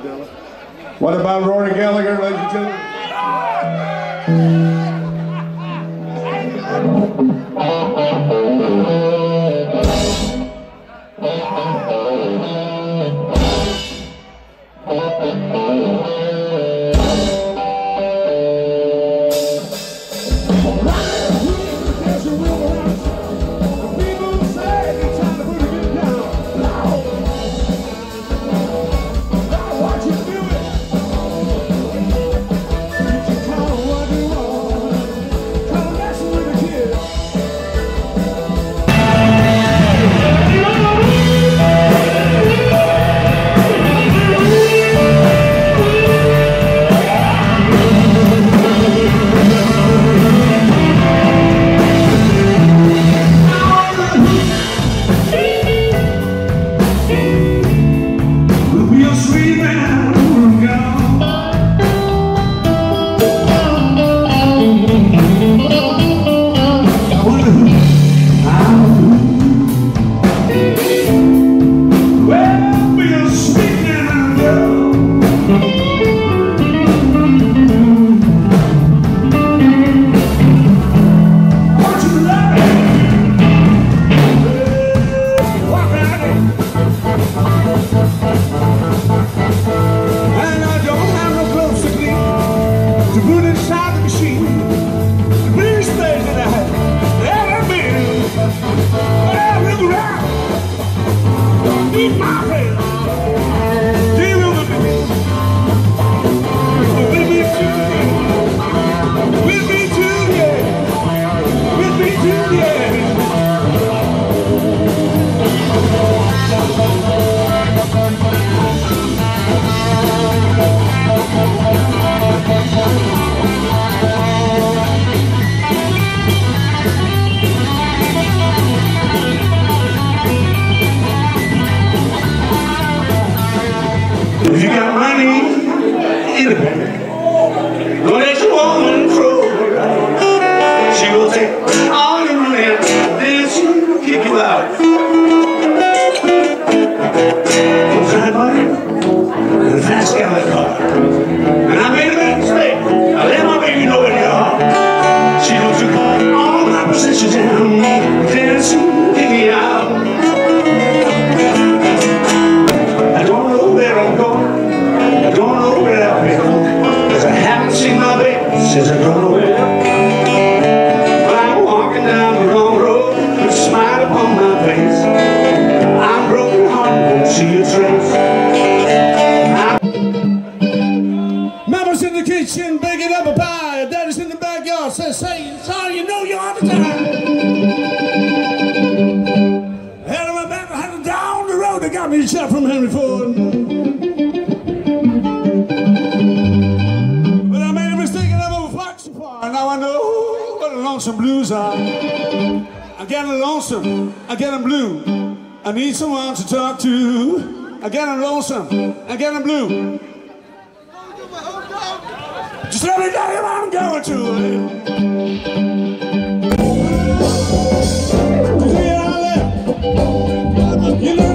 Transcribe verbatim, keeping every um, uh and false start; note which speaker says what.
Speaker 1: What about Rory Gallagher, ladies and gentlemen?
Speaker 2: If you got money in the bank, don't let your woman throw. She will take all your money and then she will kick you out. Don't try money and a fast galley car. And I made a big mistake. I let my baby know where you are. She will took all my possessions and then she will kick me out. I don't know where I'm going. I don't know where I've been, cause I haven't seen my baby since I don't know where. But I'm walking down the wrong road with a smile upon my face. I'm broken hearted, won't see a trace.
Speaker 3: Mama's in the kitchen baking up a pie. Daddy's in the backyard says, "Say, sorry, you know you're on the time." Head on my back, I had down the road. They got me a shot from Henry Ford. Now I know what the lonesome blues are. I get lonesome, I get them blue. I need someone to talk to. I get them lonesome, I get them blue. Just let me tell you what I'm going to. You know